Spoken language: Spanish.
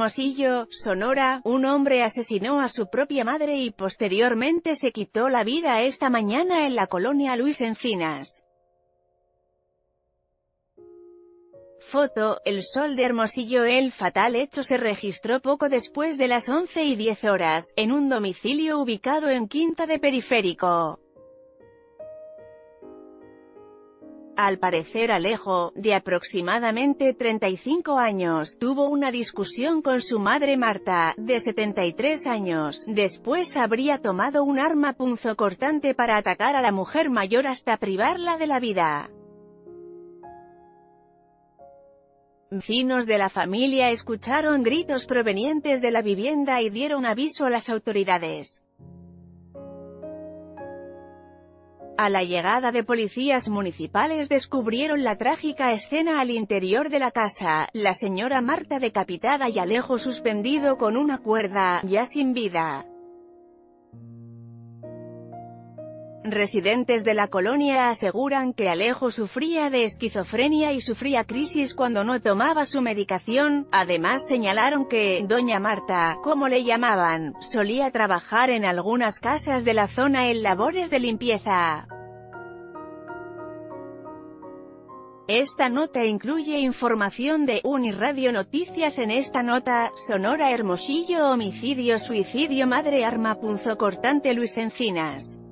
Hermosillo, Sonora, un hombre asesinó a su propia madre y posteriormente se quitó la vida esta mañana en la colonia Luis Encinas. Foto, El Sol de Hermosillo. El fatal hecho se registró poco después de las 11:10 en un domicilio ubicado en Quinta de Periférico. Al parecer Alejo, de aproximadamente 35 años, tuvo una discusión con su madre Marta, de 73 años, después habría tomado un arma punzocortante para atacar a la mujer mayor hasta privarla de la vida. Vecinos de la familia escucharon gritos provenientes de la vivienda y dieron aviso a las autoridades. A la llegada de policías municipales descubrieron la trágica escena al interior de la casa, la señora Marta decapitada y Alejo suspendido con una cuerda, ya sin vida. Residentes de la colonia aseguran que Alejo sufría de esquizofrenia y sufría crisis cuando no tomaba su medicación. Además señalaron que Doña Marta, como le llamaban, solía trabajar en algunas casas de la zona en labores de limpieza. Esta nota incluye información de Unirradio Noticias. En esta nota, Sonora Hermosillo homicidio suicidio madre arma punzocortante Luis Encinas.